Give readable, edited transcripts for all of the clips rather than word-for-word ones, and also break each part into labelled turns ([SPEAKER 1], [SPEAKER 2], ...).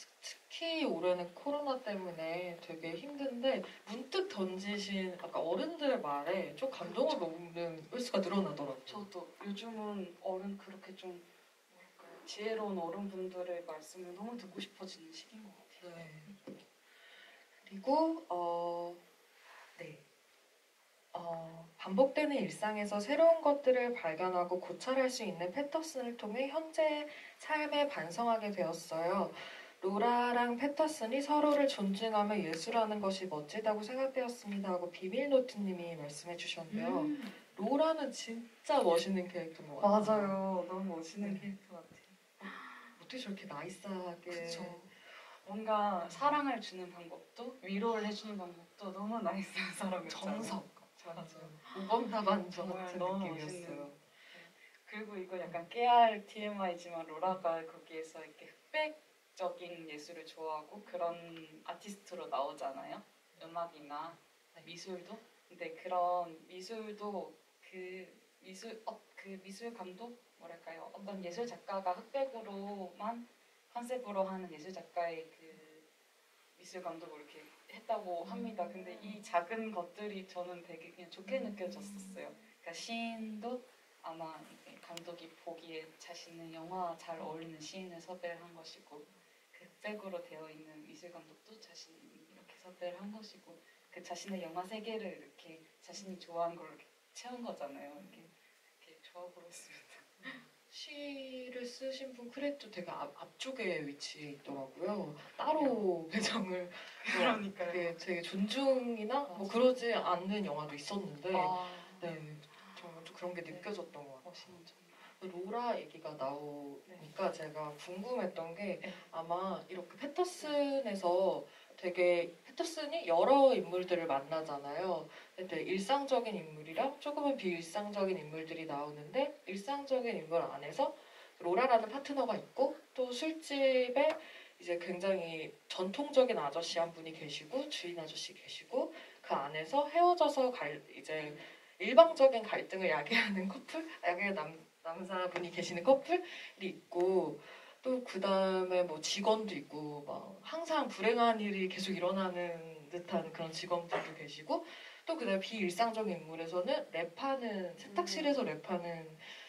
[SPEAKER 1] 특히 올해는 코로나 때문에 되게 힘든데 문득 던지신 아까 어른들 말에 좀 감동을 먹는 횟수가 늘어나더라고요.
[SPEAKER 2] 저도 요즘은 그렇게 좀 뭐랄까요, 지혜로운 어른분들의 말씀을 너무 듣고 싶어지는 시기인 것 같아요.
[SPEAKER 1] 네. 그리고 반복되는 일상에서 새로운 것들을 발견하고 고찰할 수 있는 패터슨을 통해 현재의 삶에 반성하게 되었어요. 로라랑 패터슨이 서로를 존중하며 예술하는 것이 멋지다고 생각되었습니다 하고 비밀노트님이 말씀해 주셨는데요. 로라는 진짜 멋있는 캐릭터인 것 같아요.
[SPEAKER 2] 맞아요. 너무 멋있는 캐릭터 같아요.
[SPEAKER 1] 어떻게 저렇게 나이스하게.
[SPEAKER 2] 그쵸. 뭔가 사랑을 주는 방법도 위로를 해주는 방법도 너무 나이스한 사람이었잖아요.
[SPEAKER 1] 정석. 맞아요. 5번 답안저 같은
[SPEAKER 2] 너무
[SPEAKER 1] 느낌이었어요.
[SPEAKER 2] 멋있는. 그리고 이거 약간 깨알 TMI지만 로라가 거기에서 이렇게 흑백적인 예술을 좋아하고 그런 아티스트로 나오잖아요. 음악이나 미술도. 근데 그런 미술도 그 미술 감독 뭐랄까요? 어떤 예술 작가가 흑백으로만 컨셉으로 하는 예술 작가의 그 미술 감독을 이렇게 했다고 합니다. 근데 이 작은 것들이 저는 되게 그냥 좋게 느껴졌었어요. 그러니까 시인도 아마 감독이 보기에 자신의 영화 잘 어울리는 시인을 섭외를 한 것이고 그 흑백으로 되어 있는 미술 감독도 자신이 이렇게 섭외를 한 것이고 그 자신의 영화 세계를 이렇게 자신이 좋아하는 걸로 이렇게 채운 거잖아요. 이렇게 좋아 보였습니다.
[SPEAKER 1] 시를 쓰신 분 크레딧도 되게 앞쪽에 위치해 있더라고요. 따로 배정을.
[SPEAKER 2] 그러니까요.
[SPEAKER 1] 되게 존중이나 뭐 그러지 않는 영화도 있었는데, 네, 정말 좀 그런 게 느껴졌던 것 같아요. 로라 얘기가 나오니까 제가 궁금했던 게 아마 이렇게 패터슨에서 되게 패터슨이 여러 인물들을 만나잖아요. 근데 일상적인 인물이랑 조금은 비일상적인 인물들이 나오는데 일상적인 인물 안에서 로라라는 파트너가 있고 또 술집에 이제 굉장히 전통적인 아저씨 한 분이 계시고 주인 아저씨 계시고 그 안에서 헤어져서 이제 일방적인 갈등을 야기하는 남자분이 계시는 커플이 있고 또 그 다음에 뭐 직원도 있고 막 항상 불행한 일이 계속 일어나는 듯한 그런 직원들도 계시고 또 그 다음에 비일상적인 인물에서는 세탁실에서 랩하는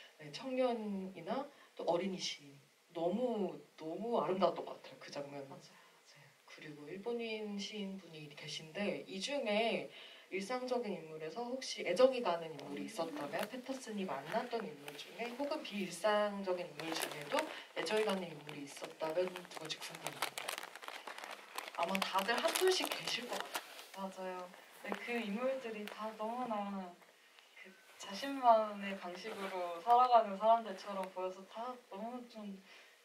[SPEAKER 1] 청년이나 또 어린이 시인 너무 아름다웠던 것 같아요. 그 장면.
[SPEAKER 2] 맞아요.
[SPEAKER 1] 그리고 일본인 시인분이 계신데 이 중에 일상적인 인물에서 혹시 애정이 가는 인물이 있었다면 패터슨이 만났던 인물 중에 혹은 비일상적인 인물 중에도 애정이 가는 인물이 있었다면 누군지 궁금합니다. 아마 다들 한 분씩 계실 것 같아요.
[SPEAKER 2] 맞아요. 네, 그 인물들이 다 너무나 그 자신만의 방식으로 살아가는 사람들처럼 보여서 다 너무 좀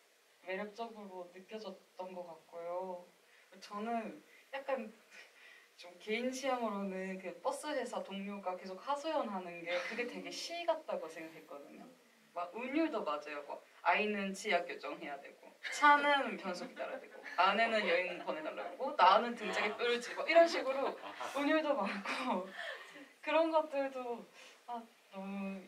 [SPEAKER 2] 매력적으로 느껴졌던 것 같고요. 저는 약간 좀 개인 취향으로는 그 버스 회사 동료가 계속 하소연하는 게 그게 되게 시 같다고 생각했거든요. 막 운율도 맞아요. 뭐 아이는 치아 교정해야 되고 차는 변속 기다려야 되고 아내는 여행 보내달라고 나는 등짝에 뼈를 집어 이런 식으로 운율도 많고 그런 것들도 너무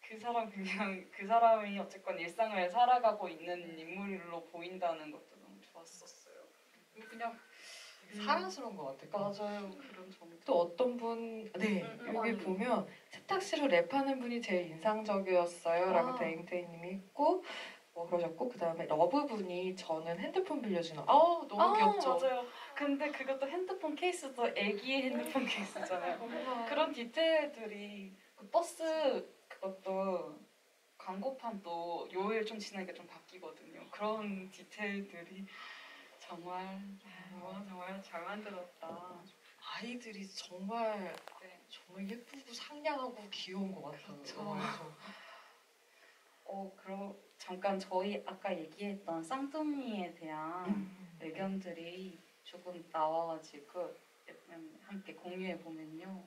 [SPEAKER 2] 그 사람이 어쨌건 일상을 살아가고 있는 인물로 보인다는 것도 너무 좋았었어요. 그냥
[SPEAKER 1] 사랑스러운 것 같아요.
[SPEAKER 2] 맞아요. 그런 정도.
[SPEAKER 1] 또 어떤 분, 여기 보면 세탁실로 랩하는 분이 제일 인상적이었어요 라고 데잉테이님이 했고 그러셨고 그 다음에 러브분이 저는 핸드폰 빌려주는 너무 귀엽죠.
[SPEAKER 2] 맞아요. 근데 그것도 핸드폰 케이스도 애기의 핸드폰 케이스잖아요. 그런 디테일들이 그 버스 그것도 광고판도 요일 좀 지나니까 좀 바뀌거든요. 그런 디테일들이 정말 잘 만들었다.
[SPEAKER 1] 아이들이 정말 예쁘고 상냥하고 귀여운 것 같아요.
[SPEAKER 2] 그렇죠. 그럼 잠깐 저희 아까 얘기했던 쌍둥이에 대한 의견들이 조금 나와가지고 함께 공유해 보면요.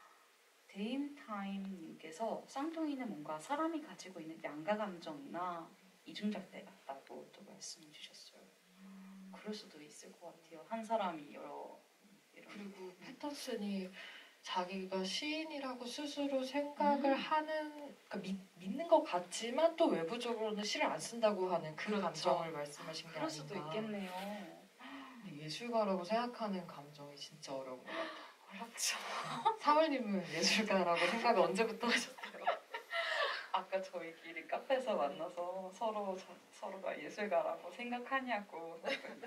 [SPEAKER 2] 데임타임님께서 쌍둥이는 뭔가 사람이 가지고 있는 양가 감정이나 이중잣대 같다고 또 말씀해 주셨어요. 그럴 수도 있을 것 같아요. 한 사람이
[SPEAKER 1] 그리고 패터슨이 자기가 시인이라고 스스로 생각을 하는 그러니까 믿는 것 같지만 또 외부적으로는 시를 안 쓴다고 하는 그 감정을 말씀하신 게 아닌가.
[SPEAKER 2] 그럴 수도 있겠네요.
[SPEAKER 1] 예술가라고 생각하는 감정이 진짜 어려운 것 같아요.
[SPEAKER 2] 어렵죠.
[SPEAKER 1] 사월님은 예술가라고 생각을 언제부터 하셨어요?
[SPEAKER 2] 아까 저희끼리 카페에서 만나서 서로가 예술가라고 생각하냐고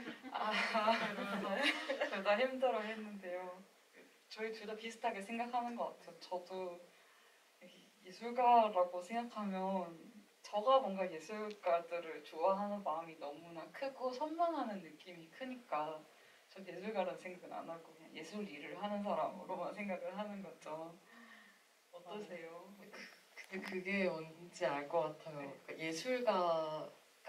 [SPEAKER 2] 둘 다 힘들어 했는데요. 저희 둘 다 비슷하게 생각하는 것 같아요. 저도 예술가라고 생각하면 저가 뭔가 예술가들을 좋아하는 마음이 너무나 크고 선망하는 느낌이 크니까 전 예술가라는 생각은 안 하고 그냥 예술 일을 하는 사람으로만 생각을 하는 거죠. 어떠세요?
[SPEAKER 1] 근데 그게 뭔지 알 것 같아요. 그러니까 예술가가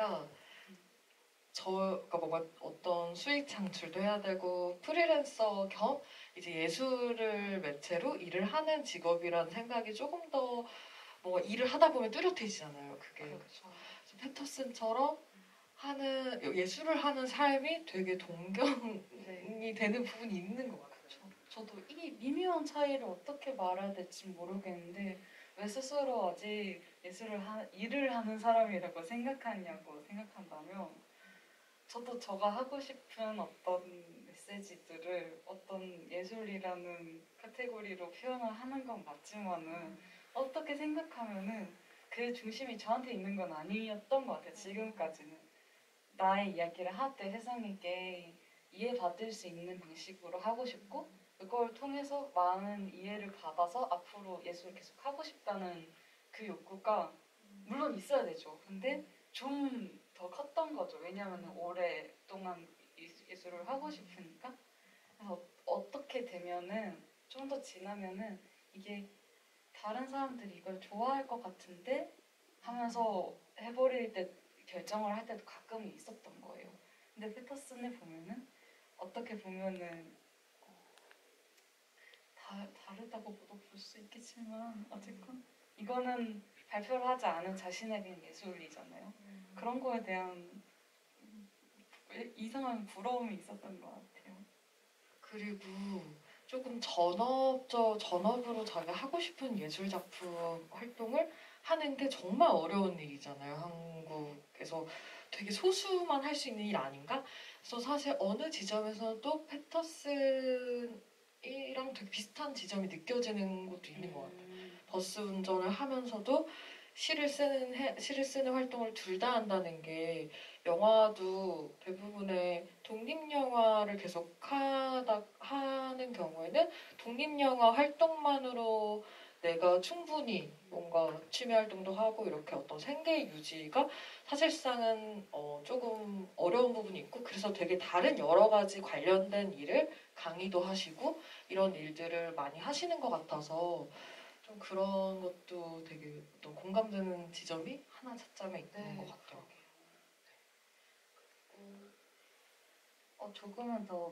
[SPEAKER 1] 그러니까 뭔가 어떤 수익 창출도 해야 되고 프리랜서 겸 이제 예술을 매체로 일을 하는 직업이라는 생각이 조금 더 뭔가 일을 하다 보면 뚜렷해지잖아요. 그게
[SPEAKER 2] 그렇죠.
[SPEAKER 1] 그래서 패터슨처럼 하는 예술을 하는 삶이 되게 동경이 되는 부분이 있는 것 같아요.
[SPEAKER 2] 저도 이 미묘한 차이를 어떻게 말해야 될지 모르겠는데 왜 스스로 아직 일을 하는 사람이라고 생각하냐고 생각한다면 저도 저가 하고 싶은 어떤 메시지들을 어떤 예술이라는 카테고리로 표현을 하는 건 맞지만은 어떻게 생각하면은 그 중심이 저한테 있는 건 아니었던 것 같아요. 지금까지는 나의 이야기를 할 때 세상에게 이해받을 수 있는 방식으로 하고 싶고 그걸 통해서 많은 이해를 받아서 앞으로 예술을 계속 하고 싶다는 그 욕구가 물론 있어야 되죠. 근데 좀 더 컸던 거죠. 왜냐하면 오랫동안 예술을 하고 싶으니까. 그래서 어떻게 되면은 좀 더 지나면은 이게 다른 사람들이 이걸 좋아할 것 같은데 하면서 해버릴 때 결정을 할 때도 가끔 있었던 거예요. 근데 패터슨을 보면은 어떻게 보면은 다르다고도 볼 수 있겠지만 어쨌건 이거는 발표를 하지 않은 자신에 대한 예술이잖아요. 그런 거에 대한 이상한 부러움이 있었던 것 같아요.
[SPEAKER 1] 그리고 조금 전업으로 자기가 하고 싶은 예술 작품 활동을 하는 게 정말 어려운 일이잖아요. 한국에서 되게 소수만 할 수 있는 일 아닌가? 그래서 사실 어느 지점에서도 패터슨이랑 되게 비슷한 지점이 느껴지는 것도 있는 것 같아요. 버스 운전을 하면서도 시를 쓰는 활동을 둘 다 한다는 게 영화도 대부분의 독립영화를 계속 하는 경우에는 독립영화 활동만으로 내가 충분히 뭔가 취미 활동도 하고 이렇게 어떤 생계 유지가 사실상은 조금 어려운 부분이 있고 그래서 되게 다른 여러 가지 관련된 일을 강의도 하시고 이런 일들을 많이 하시는 것 같아서 좀 그런 것도 되게 어떤 공감되는 지점이 하나 차점에 있는 것 같더라고요.
[SPEAKER 2] 조금은 더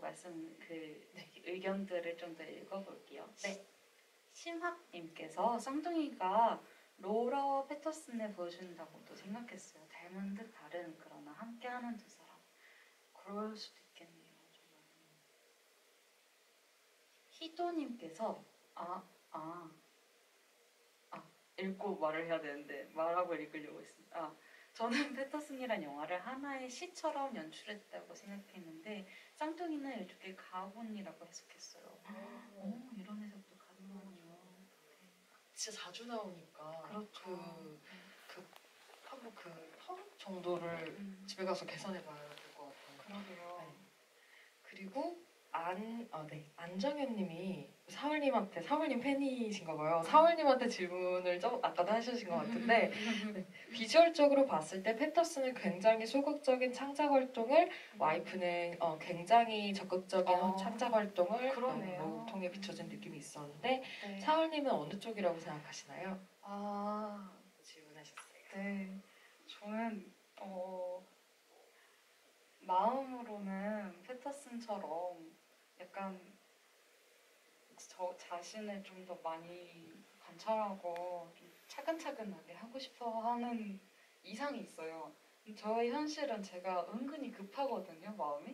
[SPEAKER 2] 의견들을 좀 더 읽어볼게요. 네. 심학님께서 쌍둥이가 로라와 패터슨을 보여준다고도 생각했어요. 닮은 듯 다른 그러나 함께하는 두 사람. 그럴 수도 있겠네요. 희도님께서 읽고 말을 해야 되는데 말하고 읽으려고 했습니다. 저는 패터슨이란 영화를 하나의 시처럼 연출했다고 생각했는데 쌍둥이는 일종의 가본이라고 해석했어요. 이런 해석도 가능하네요.
[SPEAKER 1] 진짜 자주 나오니까
[SPEAKER 2] 그렇죠.
[SPEAKER 1] 한번 터 정도를 집에 가서 계산해봐야 될 것 같아요.
[SPEAKER 2] 그러게요.
[SPEAKER 1] 네. 그리고 안정현님이 사울님 팬이신가 봐요. 사울님한테 질문을 좀 아까도 하셨신 것 같은데 네. 비주얼적으로 봤을 때 패터슨은 굉장히 소극적인 창작 활동을 와이프는 굉장히 적극적인 창작 활동을 통해 비춰진 느낌이 있었는데
[SPEAKER 2] 네.
[SPEAKER 1] 사울님은 어느 쪽이라고 생각하시나요? 질문하셨어요.
[SPEAKER 2] 네, 저는 마음으로는 패터슨처럼 약간 저 자신을 좀 더 많이 관찰하고 좀 차근차근하게 하고 싶어 하는 이상이 있어요. 저의 현실은 제가 은근히 급하거든요, 마음이.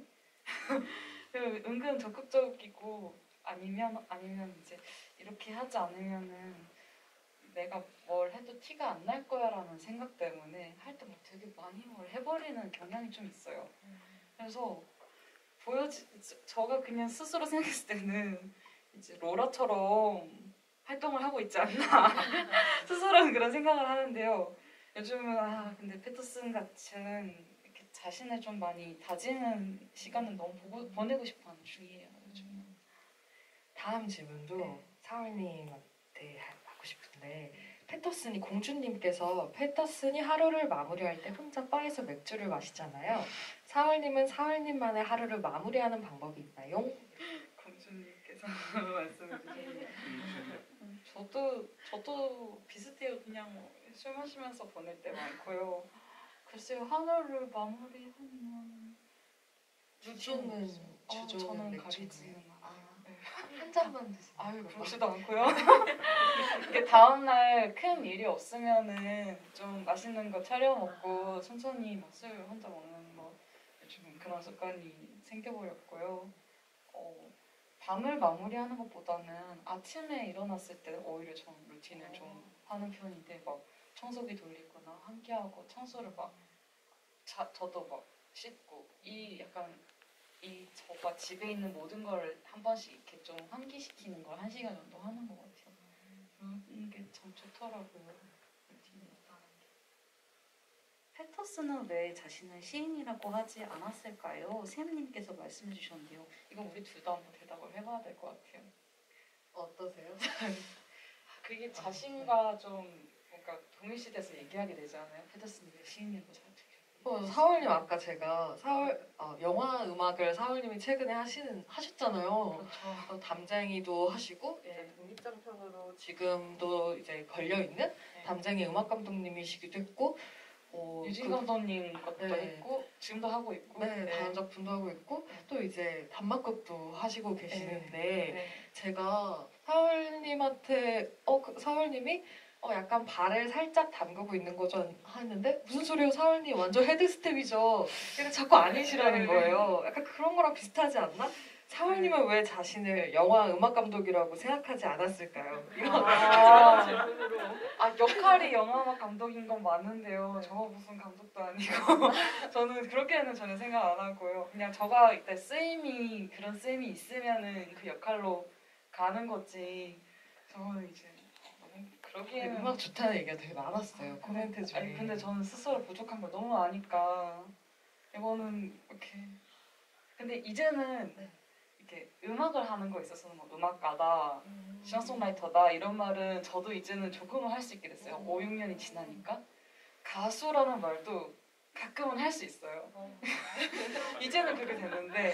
[SPEAKER 2] 은근 적극적이고 아니면 이제 이렇게 하지 않으면은 내가 뭘 해도 티가 안 날 거야라는 생각 때문에 할 때 막 되게 많이 뭘 해버리는 경향이 좀 있어요. 그래서 저가 그냥 스스로 생각했을 때는 이제 로라처럼 활동을 하고 있지 않나 스스로는 그런 생각을 하는데요. 요즘은 근데 패터슨 같은 이렇게 자신을 좀 많이 다지는 시간을 너무 보내고 싶어하는 중이에요. 요즘은.
[SPEAKER 1] 다음 질문도
[SPEAKER 2] 네.
[SPEAKER 1] 사월님한테 하고 싶은데 패터슨이 공주님께서 패터슨이 하루를 마무리할 때 혼자 바에서 맥주를 마시잖아요. 사월님은 사월님만의 하루를 마무리하는 방법이 있나요?
[SPEAKER 2] 공주님께서 말씀해 주셨네요. 저도 비슷해요. 그냥 술 마시면서 보낼 때 많고요. 글쎄요, 하루를 마무리하면
[SPEAKER 1] 주종은
[SPEAKER 2] 저는
[SPEAKER 1] 맥주인가요?
[SPEAKER 2] 가리지는 않아요. 네.
[SPEAKER 1] 한 잔만 드세요.
[SPEAKER 2] 아유, 그렇지도 않고요. 이게 다음날 큰 일이 없으면은 좀 맛있는 거 차려 먹고 천천히 막 술 혼자 먹는 거 요즘 그런 습관이 생겨버렸고요. 밤을 마무리하는 것보다는 아침에 일어났을 때 오히려 좀 루틴을 좀 하는 편인데 막 청소기 돌리거나 함께하고 청소를 막 저도 막 씻고 저가 집에 있는 모든 걸 한 번씩 이렇게 좀 환기시키는 걸 1시간 정도 하는 것 같아요. 그런 게 참 좋더라고요. 루틴에 따른 게. 패터슨은 왜 자신을 시인이라고 하지 않았을까요? 샘님께서 말씀해 주셨는데요. 이건 우리 둘 다 한번 대답을 해봐야 될 것 같아요.
[SPEAKER 1] 어떠세요?
[SPEAKER 2] 그게 자신과 좀 뭔가 동일시돼서 얘기하게 되잖아요. 패터슨이 왜 시인이라고 잘
[SPEAKER 1] 사월님 아까 제가 영화 음악을 사월님이 최근에 하셨잖아요.
[SPEAKER 2] 그렇죠.
[SPEAKER 1] 담쟁이도 하시고
[SPEAKER 2] 네.
[SPEAKER 1] 이제 독립장편으로 지금도 이제 걸려 있는
[SPEAKER 2] 네.
[SPEAKER 1] 담쟁이 음악 감독님이시기도 했고
[SPEAKER 2] 유진 감독님 것도
[SPEAKER 1] 네.
[SPEAKER 2] 했고 지금도 하고 있고
[SPEAKER 1] 다음 작품도 하고 있고
[SPEAKER 2] 네.
[SPEAKER 1] 또 이제 단막극도 하시고 계시는데
[SPEAKER 2] 네.
[SPEAKER 1] 제가 사월님한테 사월님이 약간 발을 살짝 담그고 있는 거죠 하는데 무슨 소리예요 사월님 완전 헤드스텝이죠 근데 자꾸 아니시라는 거예요. 약간 그런 거랑 비슷하지 않나? 사월님은 왜 자신을 영화 음악 감독이라고 생각하지 않았을까요? 이런 질문으로
[SPEAKER 2] 역할이 영화음악 감독인 건 맞는데요. 저 무슨 감독도 아니고 저는 그렇게는 전혀 생각 안 하고요. 그냥 저가 일단 그런 쓰임이 있으면은 그 역할로 가는 거지. 저는 이제 너무 그러기에는
[SPEAKER 1] 음악 좋다는 얘기가 되게 많았어요 코멘트 중에.
[SPEAKER 2] 근데 저는 스스로 부족한 걸 너무 아니까 이거는 이렇게 근데 이제는 이렇게 음악을 하는 거에 있어서는 뭐 음악가다, 싱어송라이터다 이런 말은 저도 이제는 조금은 할 수 있게 됐어요. 5, 6년이 지나니까 가수라는 말도 가끔은 할 수 있어요. 이제는 그렇게 됐는데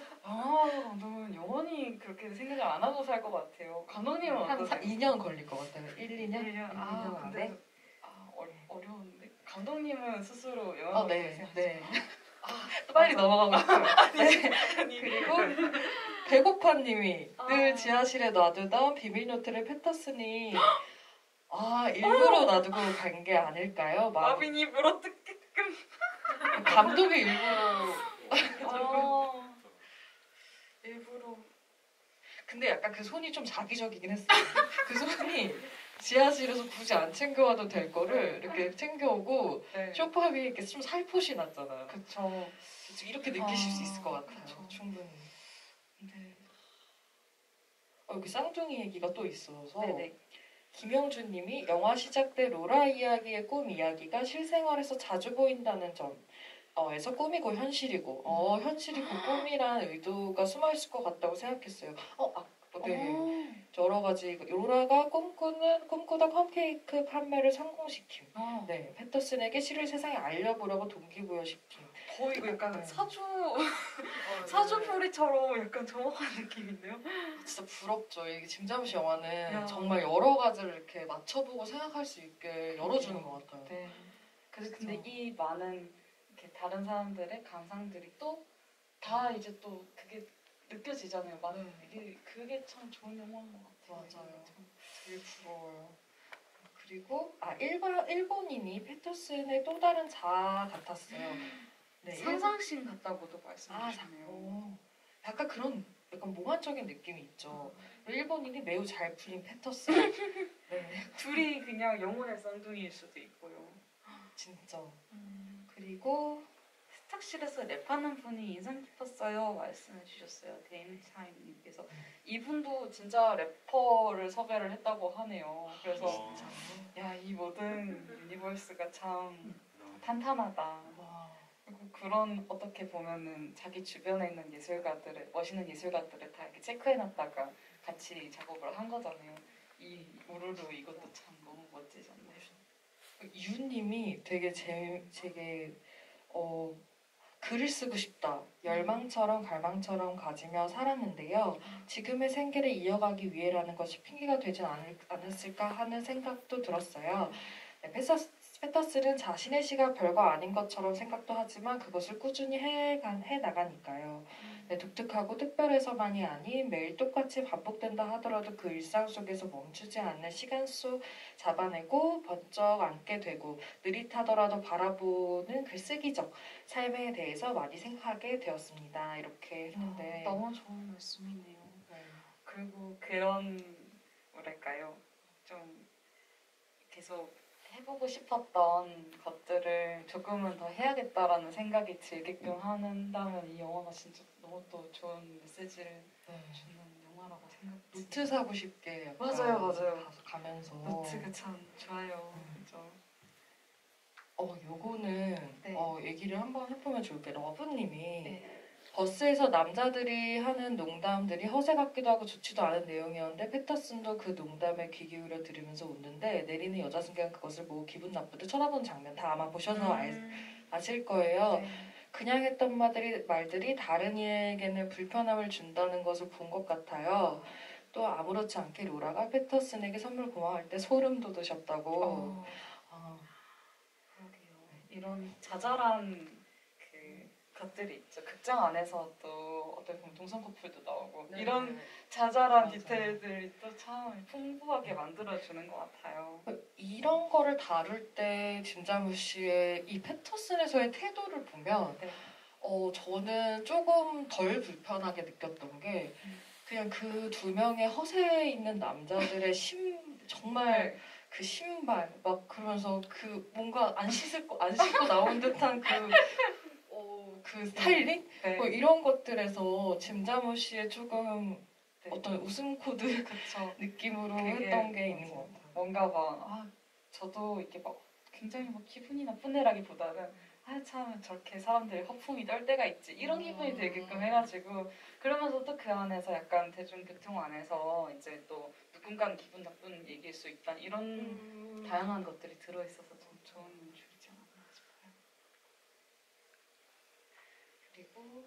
[SPEAKER 2] 감독은 영원히 그렇게 생각을 안 하고 살 것 같아요. 감독님은
[SPEAKER 1] 한
[SPEAKER 2] 어떠세요?
[SPEAKER 1] 2년 걸릴 것 같아요. 1, 2년? 1, 2년 안에?
[SPEAKER 2] 근데 어려운데 감독님은 스스로 영화
[SPEAKER 1] 네.
[SPEAKER 2] 또
[SPEAKER 1] 빨리 넘어가고 싶어요. 그리고 배고파님이 늘 지하실에 놔두던 비밀 노트를 패터슨이 일부러 놔두고 간 게 아닐까요?
[SPEAKER 2] 마빈이 물어뜯게끔
[SPEAKER 1] 감독이 일부러
[SPEAKER 2] 일부러
[SPEAKER 1] 근데 약간 그 손이 좀 자기적이긴 했어요. 그 손이 지하실에서 굳이 안 챙겨와도 될 거를 이렇게 챙겨오고 소파 위에 이렇게 좀 살포시 났잖아요.
[SPEAKER 2] 그쵸.
[SPEAKER 1] 이렇게 느끼실 수 있을 것 같아요.
[SPEAKER 2] 그쵸.
[SPEAKER 1] 충분히.
[SPEAKER 2] 네.
[SPEAKER 1] 여기 쌍둥이 얘기가 또 있어서
[SPEAKER 2] 네네.
[SPEAKER 1] 김영준님이 영화 시작 때 로라 이야기의 꿈 이야기가 실생활에서 자주 보인다는 점에서 꿈이고 현실이고 현실이고 꿈이란 의도가 숨어있을 것 같다고 생각했어요. 네. 여러 가지 로라가 꿈꾸다 컵케이크 판매를 성공시킴. 네, 패터슨에게 시를 세상에 알려보려고 동기부여시킴.
[SPEAKER 2] 거의 이거 약간 사주풀이처럼 약간 정확한 느낌인데요?
[SPEAKER 1] 진짜 부럽죠. 이게 짐자무시 영화는 정말 여러 가지를 이렇게 맞춰보고 생각할 수 있게 열어주는 것 같아요.
[SPEAKER 2] 네. 근데 이 많은 이렇게 다른 사람들의 감상들이 또 다 이제 또 그게 느껴지잖아요. 많은 그게 참 좋은 영화인 것 같아요.
[SPEAKER 1] 맞아요. 되게 부러워요. 그리고 일본인이 패터슨의 또 다른 자아 같았어요. 네,
[SPEAKER 2] 상상신 같다고도 말씀하셨네요.
[SPEAKER 1] 약간 그런 몽환적인 느낌이 있죠. 일본인이 매우 잘 풀린 패터슨. 네.
[SPEAKER 2] 둘이 그냥 영혼의 쌍둥이일 수도 있고요.
[SPEAKER 1] 진짜. 그리고
[SPEAKER 2] 세탁실에서 랩하는 분이 인상 깊었어요 말씀해 주셨어요. 데인샤임님께서 이분도 진짜 래퍼를 섭외를 했다고 하네요. 그래서 야, 이 모든 유니버스가 참 탄탄하다.
[SPEAKER 1] 와.
[SPEAKER 2] 그리고 그런 어떻게 보면은 자기 주변에 있는 예술가들을 멋있는 예술가들을 다 이렇게 체크해놨다가 같이 작업을 한 거잖아요. 이 우르르 이것도 참 너무 멋지지 않나요?
[SPEAKER 1] 이유님이 되게 제게 글을 쓰고 싶다. 열망처럼 갈망처럼 가지며 살았는데요. 지금의 생계를 이어가기 위해라는 것이 핑계가 되진 않았을까 하는 생각도 들었어요. 네, 페터스는 자신의 시가 별거 아닌 것처럼 생각도 하지만 그것을 꾸준히 해 나가니까요. 네, 독특하고 특별해서만이 아닌 매일 똑같이 반복된다 하더라도 그 일상 속에서 멈추지 않는 시간 속 잡아내고 번쩍 앉게 되고 느릿하더라도 바라보는 글쓰기적 삶에 대해서 많이 생각하게 되었습니다. 이렇게 했는데
[SPEAKER 2] 너무 좋은 말씀이네요.
[SPEAKER 1] 네.
[SPEAKER 2] 그리고 그런 뭐랄까요, 좀 계속 해보고 싶었던 것들을 조금은 더 해야겠다라는 생각이 들게끔 한다면 이 영화가 진짜 너무 또 좋은 메시지를 주는 영화라고 생각해요.
[SPEAKER 1] 노트 사고 싶게 약간
[SPEAKER 2] 맞아요.
[SPEAKER 1] 가면서
[SPEAKER 2] 노트가 참 좋아요. 그죠?
[SPEAKER 1] 요거는
[SPEAKER 2] 네.
[SPEAKER 1] 얘기를 한번 해보면 좋을 게 러브님이
[SPEAKER 2] 네.
[SPEAKER 1] 버스에서 남자들이 하는 농담들이 허세 같기도 하고 좋지도 않은 내용이었는데 패터슨도 그 농담에 귀 기울여 들으면서 웃는데 내리는 여자 승객은 그것을 보고 기분 나쁘듯 쳐다보는 장면 다 아마 보셔서 아실 거예요.
[SPEAKER 2] 네.
[SPEAKER 1] 그냥 했던 말들이 다른 이에게는 불편함을 준다는 것을 본 것 같아요. 또 아무렇지 않게 로라가 패터슨에게 선물 고마워할 때 소름 돋으셨다고.
[SPEAKER 2] 그러게요. 이런 자잘한 것들이 있죠. 극장 안에서도 어떻게 보면 동성 커플도 나오고
[SPEAKER 1] 네.
[SPEAKER 2] 이런 자잘한
[SPEAKER 1] 맞아요.
[SPEAKER 2] 디테일들이 또 참 풍부하게 만들어주는 것 같아요.
[SPEAKER 1] 이런 거를 다룰 때 진자무 씨의 이 패터슨에서의 태도를 보면
[SPEAKER 2] 네.
[SPEAKER 1] 저는 조금 덜 불편하게 느꼈던 게 그냥 그 두 명의 허세 있는 남자들의 정말 그 신발 막 그러면서 그 뭔가 안 씻고 나온 듯한 그 스타일링
[SPEAKER 2] 네.
[SPEAKER 1] 뭐 이런 것들에서 진자무 씨의 조금
[SPEAKER 2] 네.
[SPEAKER 1] 어떤 웃음 코드
[SPEAKER 2] 그쵸.
[SPEAKER 1] 느낌으로
[SPEAKER 2] 그게
[SPEAKER 1] 했던 게 있는 것 같아요.
[SPEAKER 2] 뭔가 저도 이렇게 막 굉장히 막 기분이 나쁜 애라기보다는 참 저렇게 사람들이 허풍이 떨 때가 있지 이런 기분이 들게끔 해가지고 그러면서 또 그 안에서 약간 대중교통 안에서 이제 또 누군가는 기분 나쁜 얘기일 수 있다 이런 다양한 것들이 들어있어서 좀 좋은 줄이지 않았나 싶어요.
[SPEAKER 1] 그리고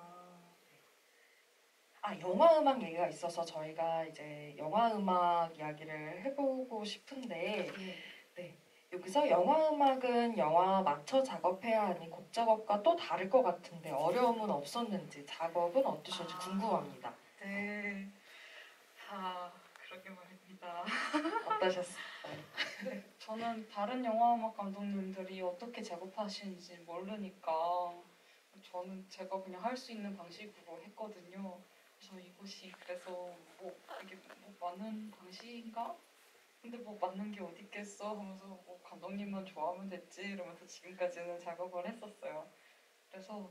[SPEAKER 1] 영화 음악 얘기가 있어서 저희가 이제 영화 음악 이야기를 해보고 싶은데 네. 여기서 영화 음악은 영화 맞춰 작업해야 하니 곡 작업과 또 다를 것 같은데 어려움은 없었는지 작업은 어떠셨는지 궁금합니다.
[SPEAKER 2] 네. 그러게 말입니다.
[SPEAKER 1] 어떠셨어요?
[SPEAKER 2] 네, 저는 다른 영화음악 감독님들이 어떻게 작업하시는지 모르니까 저는 제가 그냥 할 수 있는 방식으로 했거든요. 그래서 이곳이 그래서 이게 맞는 방식인가? 근데 맞는 게 어디 있겠어 하면서 감독님만 좋아하면 됐지 이러면서 지금까지는 작업을 했었어요. 그래서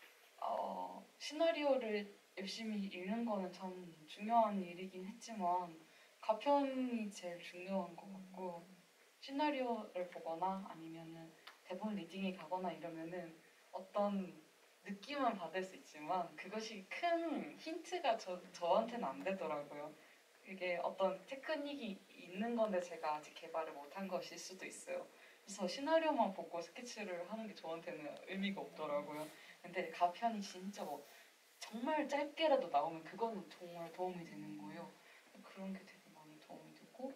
[SPEAKER 2] 시나리오를 열심히 읽는 거는 참 중요한 일이긴 했지만 가편이 제일 중요한 것 같고 시나리오를 보거나 아니면은 대본 리딩이 가거나 이러면은 어떤 느낌은 받을 수 있지만 그것이 큰 힌트가 저한테는 안 되더라고요. 이게 어떤 테크닉이 있는 건데 제가 아직 개발을 못한 것일 수도 있어요. 그래서 시나리오만 보고 스케치를 하는 게 저한테는 의미가 없더라고요. 근데 가편이 진짜 정말 짧게라도 나오면 그거는 정말 도움이 되는 거예요. 그런 게 되게 많이 도움이 되고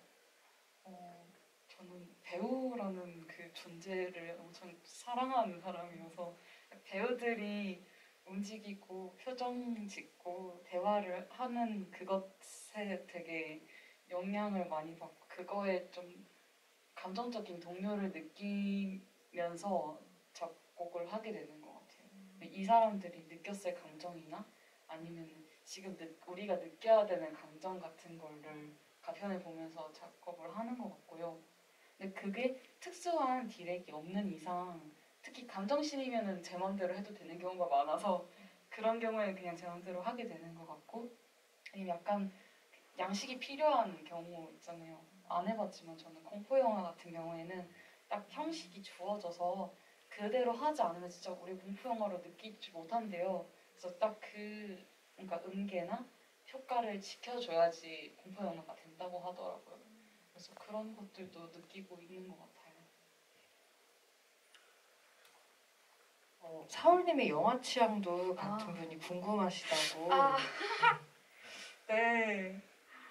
[SPEAKER 2] 저는 배우라는 그 존재를 엄청 사랑하는 사람이어서 배우들이 움직이고 표정 짓고 대화를 하는 그것에 되게 영향을 많이 받고 그거에 좀 감정적인 동요를 느끼면서 작곡을 하게 되는 것 같아요. 이 사람들이 느꼈을 감정이나 아니면 지금 우리가 느껴야 되는 감정 같은 거를 가편을 보면서 작업을 하는 것 같고요. 근데 그게 특수한 디렉이 없는 이상 특히 감정신이면은 제 맘대로 해도 되는 경우가 많아서 그런 경우에 그냥 제 맘대로 하게 되는 것 같고, 아니면 약간 양식이 필요한 경우 있잖아요. 안 해봤지만 저는 공포 영화 같은 경우에는 딱 형식이 주어져서 그대로 하지 않으면 진짜 우리 공포 영화로 느끼지 못한대요. 그래서 딱 그 그러니까 음계나 효과를 지켜줘야지 공포 영화가 된다고 하더라고요. 그래서 그런 것들도 느끼고 있는 것 같아요.
[SPEAKER 1] 사울님의 영화 취향도 같은 분이 궁금하시다고.
[SPEAKER 2] 네.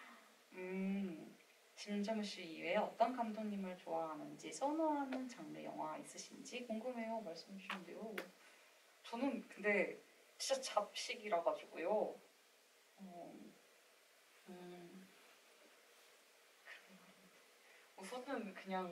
[SPEAKER 2] 진정 씨 이외에 어떤 감독님을 좋아하는지 선호하는 장르 영화 있으신지 궁금해요. 말씀해 주셨는데요. 저는 근데 진짜 잡식이라 가지고요. 우선은 그냥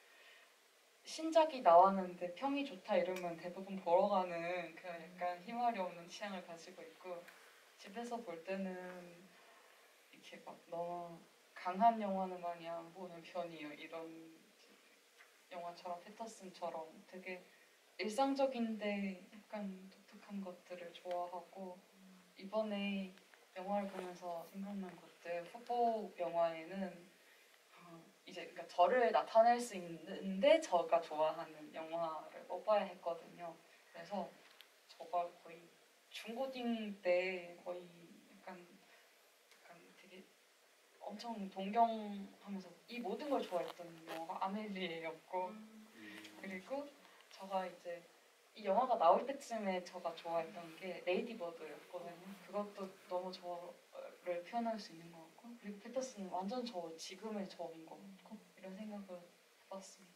[SPEAKER 2] 신작이 나왔는데 평이 좋다 이러면 대부분 보러 가는 그런 약간 힘알이 없는 취향을 가지고 있고, 집에서 볼 때는 이렇게 막 너무 강한 영화는 많이 안 보는 편이에요. 이런 영화처럼 패터슨처럼 되게 일상적인데 약간 독특한 것들을 좋아하고, 이번에 영화를 보면서 생각난 것들 후보 영화에는 이제 그러니까 저를 나타낼 수 있는데 저가 좋아하는 영화를 뽑아야 했거든요. 그래서 저가 거의 중고딩 때 거의 약간 되게 엄청 동경하면서 이 모든 걸 좋아했던 영화가 아멜리에였고, 그리고 저가 이제 이 영화가 나올 때쯤에 저가 좋아했던 게 레이디 버드였거든요. 그것도 너무 저를 표현할 수 있는 것 같고, 그리고 패터슨은 완전 저 지금의 저인 것 같고, 이런 생각을 해봤습니다.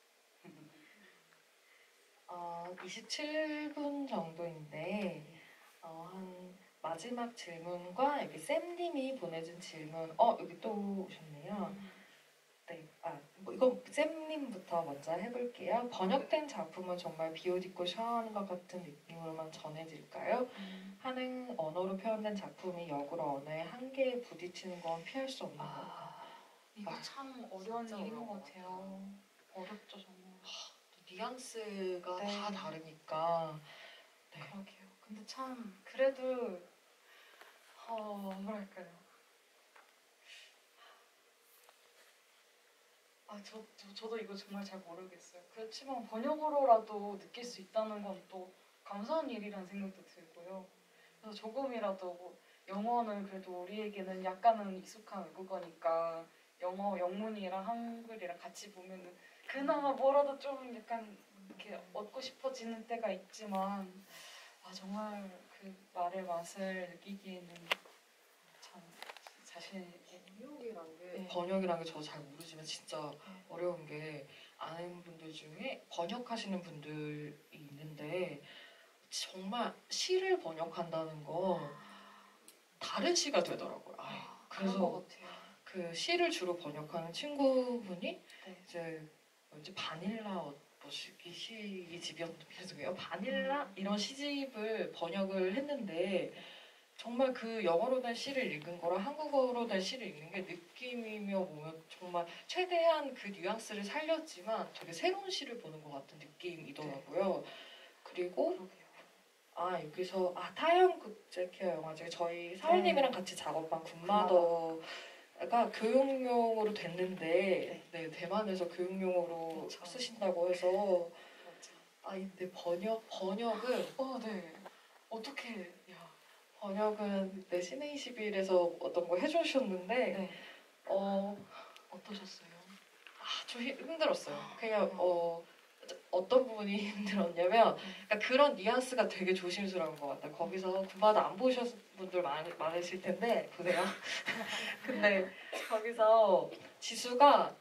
[SPEAKER 1] 27분 정도인데 한 마지막 질문과 여기 쌤님이 보내준 질문 여기 또 오셨네요. 네, 이거 쌤님부터 먼저 해볼게요. 번역된 작품은 정말 비옷 입고 샤워하는 것 같은 느낌으로만 전해질까요? 하는 언어로 표현된 작품이 역으로 언어의 한계에 부딪히는 건 피할 수 없는 걸까요?
[SPEAKER 2] 이거 참 어려운 일인 것 같아요. 어렵죠 정말.
[SPEAKER 1] 뉘앙스가
[SPEAKER 2] 네.
[SPEAKER 1] 다 다르니까. 네.
[SPEAKER 2] 그러게요. 근데 참 그래도 뭐랄까요. 저도 이거 정말 잘 모르겠어요. 그렇지만 번역으로라도 느낄 수 있다는 건 또 감사한 일이라는 생각도 들고요. 그래서 조금이라도 영어는 그래도 우리에게는 약간은 익숙한 외국어니까 영어 영문이랑 한글이랑 같이 보면은 그나마 뭐라도 좀 약간 이렇게 얻고 싶어지는 때가 있지만, 정말 그 말의 맛을 느끼기에는 참 자신에게
[SPEAKER 1] 번역이란 게 저 잘 모르지만 진짜 어려운 게, 아는 분들 중에 번역하시는 분들이 있는데 정말 시를 번역한다는 거 다른 시가 되더라고요. 그래서 그 시를 주로 번역하는 친구분이 이제 바닐라 이 집이었는데요. 바닐라 이런 시집을 번역을 했는데 정말 그 영어로 된 시를 읽은 거랑 한국어로 된 시를 읽는 게 느낌이며 보면 정말 최대한 그 뉘앙스를 살렸지만 되게 새로운 시를 보는 것 같은 느낌이더라고요. 그리고 여기서 타현국제케어 영화제 저희 사울님이랑 같이 작업한 굿마더가 교육용으로 됐는데 대만에서 교육용으로 쓰신다고 해서 근데 번역은
[SPEAKER 2] 어떻게
[SPEAKER 1] 번역은 시네21에서 어떤 거 해주셨는데
[SPEAKER 2] 어떠셨어요?
[SPEAKER 1] 좀 힘들었어요. 그냥 어떤 부분이 힘들었냐면 그러니까 그런 뉘앙스가 되게 조심스러운 것 같아요. 거기서 굿마다 안 보셨을 분들 많으실 텐데 보세요. 근데 거기서 지수가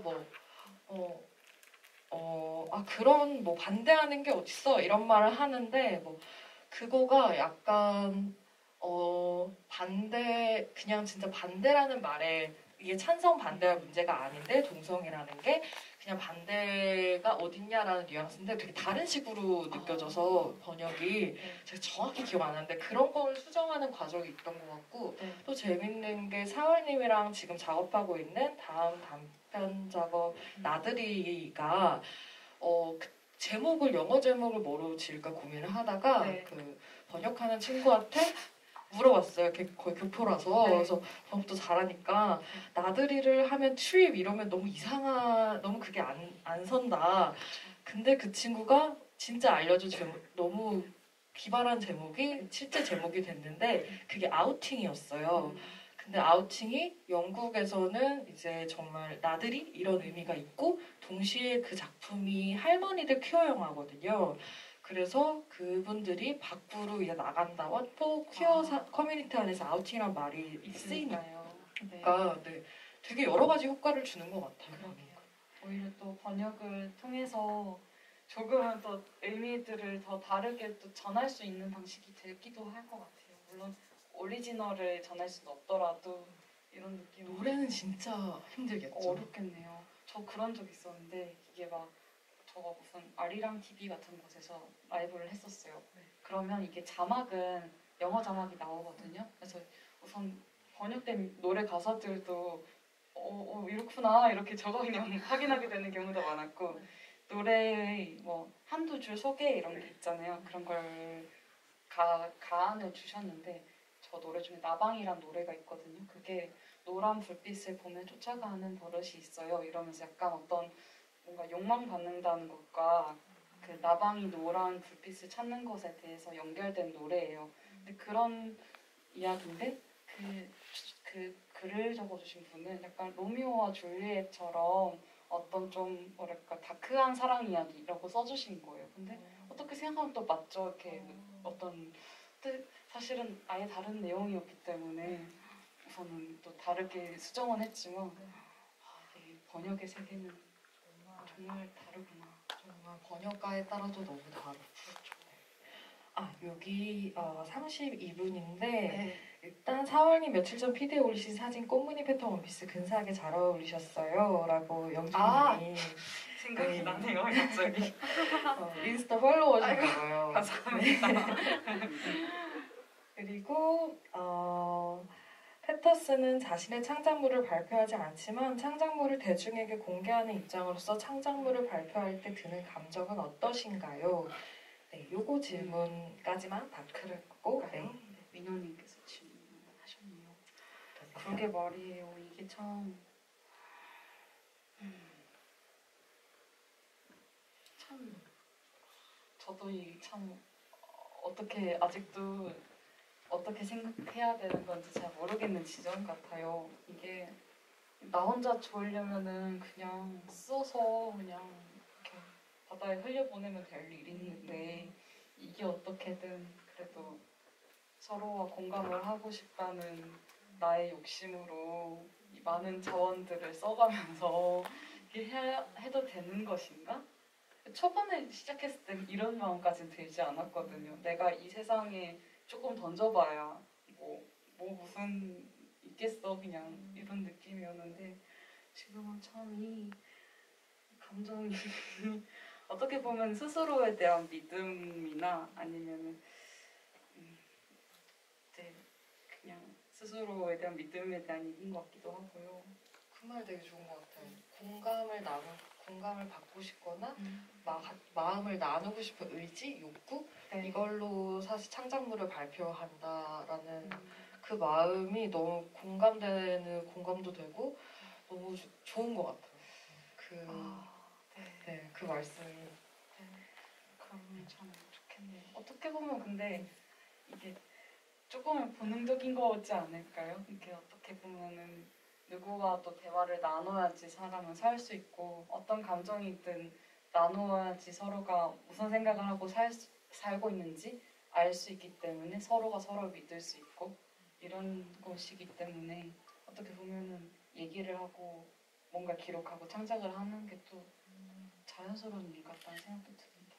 [SPEAKER 1] 그런 반대하는 게 어딨어 이런 말을 하는데 그거가 약간 반대, 그냥 진짜 반대라는 말에 이게 찬성 반대할 문제가 아닌데 동성이라는 게 그냥 반대가 어딨냐라는 뉘앙스인데 되게 다른 식으로 느껴져서 번역이 제가 정확히 기억 안 나는데 그런 걸 수정하는 과정이 있던 것 같고, 또 재밌는 게 사월님이랑 지금 작업하고 있는 다음 단편 작업 나들이가 제목을 영어 제목을 뭐로 지을까 고민을 하다가
[SPEAKER 2] 네.
[SPEAKER 1] 그 번역하는 친구한테 물어봤어요. 걔 거의 교포라서.
[SPEAKER 2] 네.
[SPEAKER 1] 그래서 번역도 잘하니까 나들이를 하면 트립 이러면 너무 너무 그게 안 선다. 근데 그 친구가 진짜 알려준 제목, 너무 기발한 제목이 실제 제목이 됐는데 그게 아우팅이었어요. 근데 아우팅이 영국에서는 이제 정말 나들이 이런 의미가 있고 동시에 그 작품이 할머니들 퀴어 영화거든요. 그래서 그분들이 밖으로 이제 나간다와 또 퀴어 커뮤니티 안에서 아우팅이란 말이 쓰이니까
[SPEAKER 2] 있으니까요.
[SPEAKER 1] 네, 되게 여러 가지 효과를 주는 것 같아요.
[SPEAKER 2] 그러게요. 오히려 또 번역을 통해서 조금은 또 의미들을 더 다르게 또 전할 수 있는 방식이 되기도 할 것 같아요. 물론 오리지널을 전할 수는 없더라도 이런 느낌.
[SPEAKER 1] 노래는 진짜 힘들겠죠.
[SPEAKER 2] 어렵겠네요. 저 그런 적 있었는데 이게 막 저가 무슨 아리랑 TV 같은 곳에서 라이브를 했었어요. 그러면 이게 자막은 영어 자막이 나오거든요. 그래서 우선 번역된 노래 가사들도 이렇구나 이렇게 저거 그냥 확인하게 되는 경우도 많았고 노래의 뭐 한두 줄 소개 이런 게 있잖아요. 그런 걸 가안을 주셨는데 저 노래 중에 나방이란 노래가 있거든요. 그게 노란 불빛을 보며 쫓아가는 버릇이 있어요. 이러면서 약간 어떤 뭔가 욕망받는다는 것과 그 나방이 노란 불빛을 찾는 것에 대해서 연결된 노래예요. 근데 그런 이야기인데 그 글을 적어주신 분은 약간 로미오와 줄리엣처럼 어떤 좀 뭐랄까 다크한 사랑 이야기라고 써주신 거예요. 근데 어떻게 생각하면 또 맞죠. 이렇게 어떤 사실은 아예 다른 내용이었기 때문에 우선은 또 다르게 수정은 했지만 이 번역의 세계는 정말 다르구나.
[SPEAKER 1] 정말 번역가에 따라도 너무 다르고. 여기 32분인데
[SPEAKER 2] 네.
[SPEAKER 1] 일단 4월님 며칠 전 피드에 올리신 사진 꽃무늬 패턴 원피스 근사하게 잘 어울리셨어요 라고 영준님이
[SPEAKER 2] 생각이 나네요 갑자기.
[SPEAKER 1] 인스타 팔로워신가봐요.
[SPEAKER 2] 감사합니다.
[SPEAKER 1] 그리고 패터슨은 자신의 창작물을 발표하지 않지만 창작물을 대중에게 공개하는 입장으로서 창작물을 발표할 때 드는 감정은 어떠신가요? 네, 요거 질문까지만 받고
[SPEAKER 2] 민호님께서 질문하셨네요. 그러게 말이에요. 이게 참 저도 이 참 어떻게 아직도 어떻게 생각해야 되는 건지 잘 모르겠는 지점 같아요. 이게 나 혼자 좋으려면은 그냥 써서 그냥 이렇게 바다에 흘려보내면 될 일인데 이게 어떻게든 그래도 서로와 공감을 하고 싶다는 나의 욕심으로 이 많은 자원들을 써가면서 이게 해도 되는 것인가? 초반에 시작했을 땐 이런 마음까지는 들지 않았거든요. 내가 이 세상에 조금 던져봐야 뭐 무슨 있겠어 그냥 이런 느낌이었는데 지금은 참 이 감정이 어떻게 보면 스스로에 대한 믿음이나 아니면은 그냥 스스로에 대한 믿음에 대한 얘기인 것 같기도 하고요.
[SPEAKER 1] 그 말 되게 좋은 것 같아요. 공감을 받고 싶거나 마음을 나누고 싶은 의지, 욕구 이걸로 사실 창작물을 발표한다라는 그 마음이 너무 공감도 되고 너무 좋은 것 같아요. 그 말씀이.
[SPEAKER 2] 그러면 참 좋겠네요. 어떻게 보면 근데 이게 조금은 본능적인 거지 않을까요? 이게 어떻게 보면은 누구와 또 대화를 나눠야지 사람은 살 수 있고 어떤 감정이든 나누어야지 서로가 무슨 생각을 하고 살고 있는지 알 수 있기 때문에 서로가 서로를 믿을 수 있고 이런 것이기 때문에 어떻게 보면은 얘기를 하고 뭔가 기록하고 창작을 하는 게 또 자연스러운 일 같다는 생각도 듭니다.